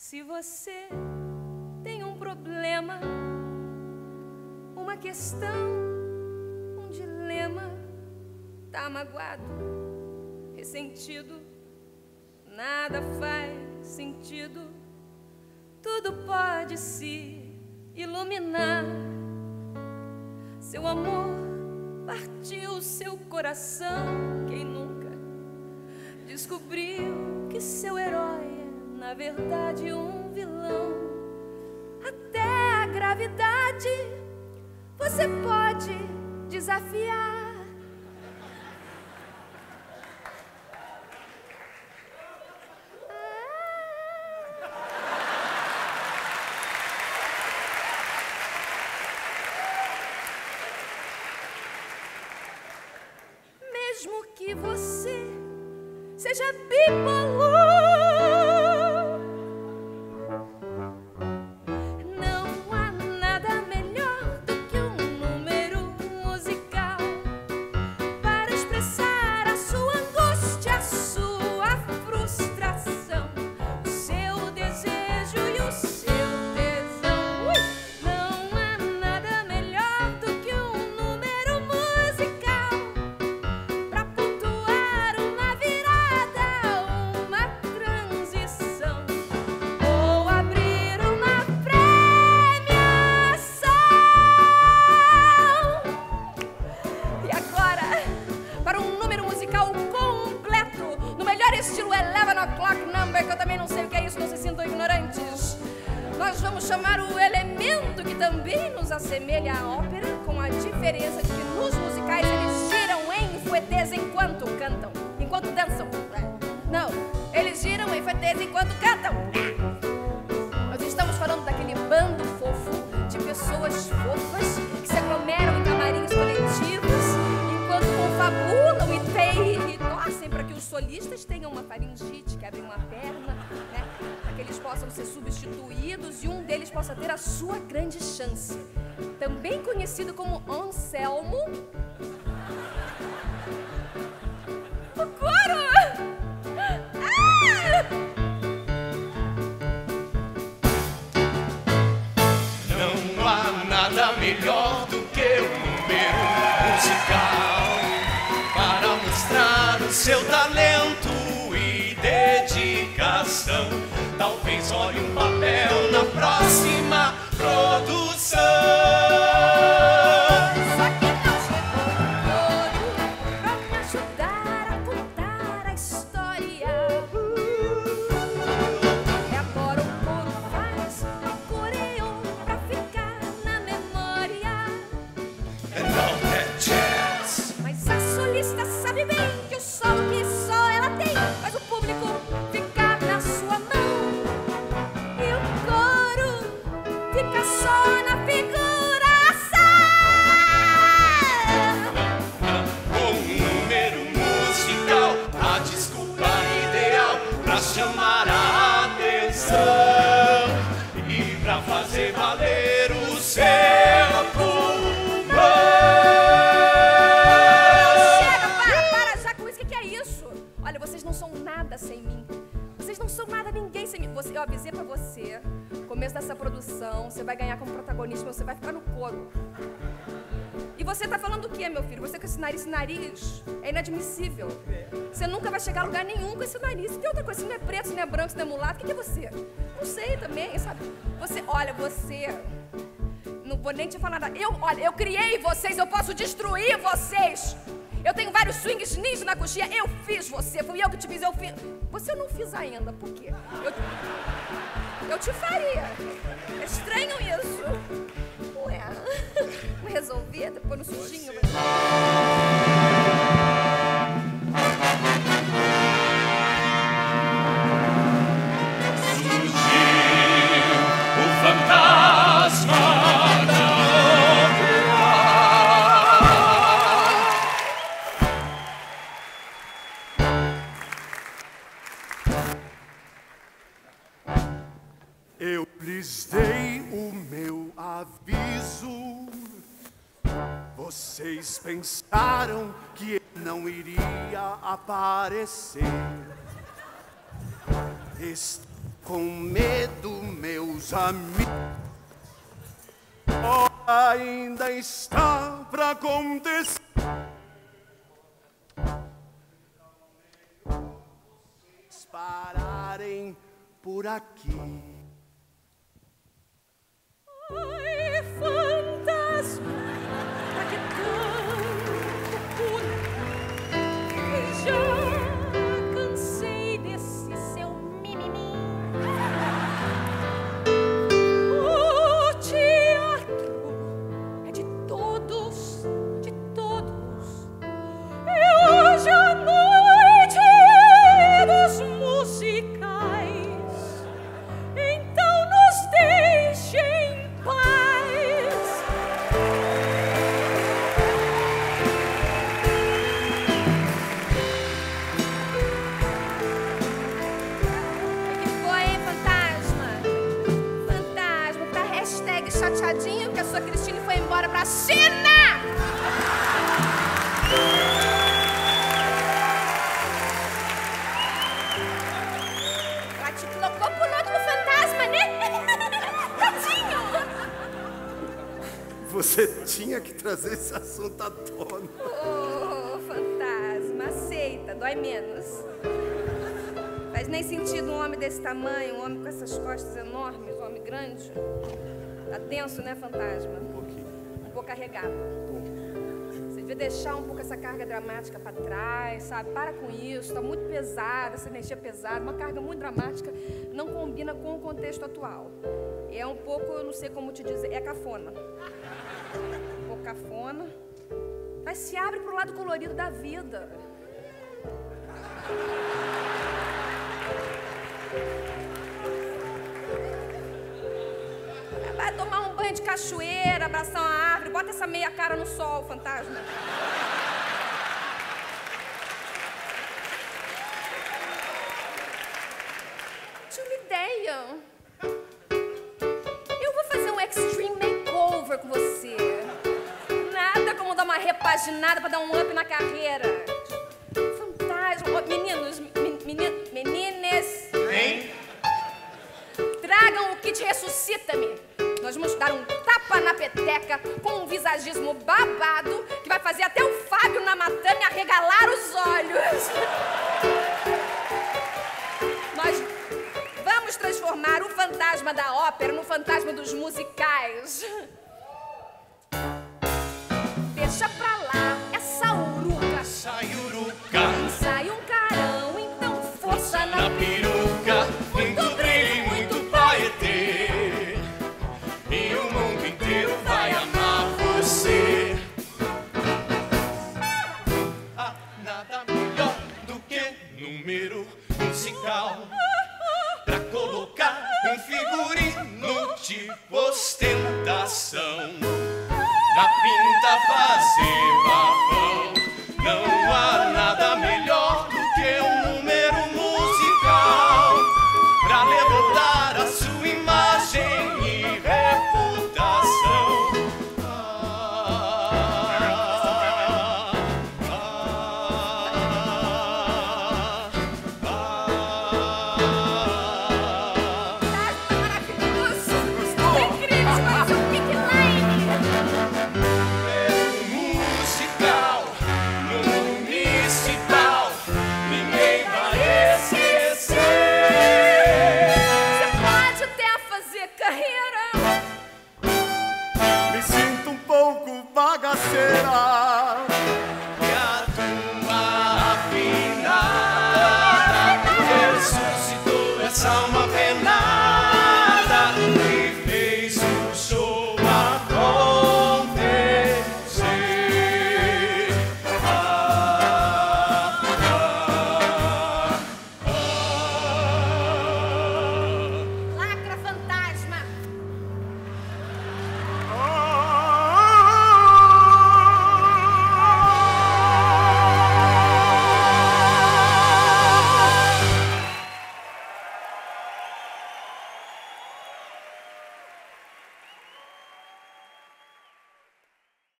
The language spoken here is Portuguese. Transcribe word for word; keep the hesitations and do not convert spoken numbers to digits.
Se você tem um problema, uma questão, um dilema, tá magoado, ressentido, nada faz sentido, tudo pode se iluminar. Seu amor partiu seu coração, quem nunca descobriu que seu herói é, na verdade, um vilão? Até a gravidade você pode desafiar. Mesmo que você seja bipolar, não há nada melhor do que um número musical para expressar a sua angústia, a sua frustração, o seu desejo e o seu tesão. Ui! Não há nada melhor do que um número musical para pontuar uma virada, uma transição ou abrir uma premiação. E agora, para um número musical completo, no melhor estilo Eleven O'Clock Number, que eu também não sei o que é isso, não se sintam ignorantes, nós vamos chamar o elemento que também nos assemelha à ópera, com a diferença de que nos musicais eles giram em fuetês enquanto cantam, enquanto dançam. Não, eles giram em fuetês enquanto cantam. Nós estamos falando daquele bando fofo de pessoas fofas que se aglomeram em camarins coletivos enquanto confabulam e, tem, e torcem para que os solistas tenham uma faringite, que abrem uma perna, né, para que eles possam ser substituídos e um deles possa ter a sua grande chance. Também conhecido como Anselmo. O coro! Ah! Não há nada melhor do que um número musical para mostrar o seu talento e dedicação. Talvez olhe um papel na próxima produção. Só que não chegou o coro pra me ajudar a contar a história. E agora o coro faz o coreô pra ficar na memória. And all that jazz. Mas a solista sabe bem que o solo que só ela tem faz o público ficar na sua mão. E o coro fica só na figuração. Um número musical, a desculpa ideal pra chamar a atenção e pra fazer valer o seu pulmão. Chega, para, para já com isso. O que que é isso? Olha, vocês não são nada sem mim. Vocês não são nada, ninguém sem mim. Você, eu avisei pra você, começo dessa produção, você vai ganhar como protagonista, você vai ficar no coro. E você tá falando o quê, meu filho? Você com esse nariz, esse nariz é inadmissível. Você nunca vai chegar a lugar nenhum com esse nariz. E tem outra coisa, se não é preto, se não é branco, se não é mulato, o que que é você? Não sei também, sabe? Você, olha, você... Não vou nem te falar nada. Eu, olha, eu criei vocês, eu posso destruir vocês. Eu tenho vários swings ninja na coxinha. Eu fiz você, fui eu que te fiz, eu fiz. Você eu não fiz ainda, por quê? Eu, eu te faria. É estranho isso. Ué, vou resolver, depois no sujinho. Surgiu o fantasma da Eu lhes dei o meu aviso. Vocês pensaram que ele não iria aparecer. Este com medo, meus amigos. Oh, ainda está pra acontecer. Pararem por aqui. Ai, fantasma, pra que tanto pulo? Já cansei desse seu mimimi. O teatro é de todos, de todos. E hoje à noite dos musicais, então nos deixe em paz. O que foi, hein, fantasma? Fantasma, tá hashtag chateadinho que a sua Cristine foi embora pra China! Te colocou pro lado do fantasma, né? Tadinho! Você tinha que trazer esse assunto à tona. Oh, fantasma, aceita, dói menos. Faz nem sentido um homem desse tamanho, um homem com essas costas enormes, um homem grande. Tá tenso, né, fantasma? Um pouquinho. Um pouco carregado. Você devia deixar um pouco essa carga dramática pra trás, sabe? Para com isso, tá muito pesada, essa energia pesada, uma carga muito dramática, não combina com o contexto atual. É um pouco, eu não sei como te dizer, é cafona. Um pouco cafona. Mas se abre pro lado colorido da vida. Vai tomar um banho de cachoeira, abraçar uma árvore, bota essa meia cara no sol, fantasma. Tinha uma ideia. Eu vou fazer um extreme makeover com você. Nada como dar uma repaginada pra dar um up na carreira. Fantasma. Oh, meninos, men, men, menines. Hein? Tragam o kit Ressuscita-me. Nós vamos dar um tapa na peteca com um visagismo babado que vai fazer até o Fábio na Matame arregalar os olhos. Nós vamos transformar o fantasma da ópera no fantasma dos musicais. Deixa pra lá essa uruca. Sai uruca, Sai um carão, então força na na peruca, muito brilho e muito paetê. E o mundo inteiro vai amar você. Há nada melhor do que número musical pra colocar um figurino tipo ostentação na pinta fazer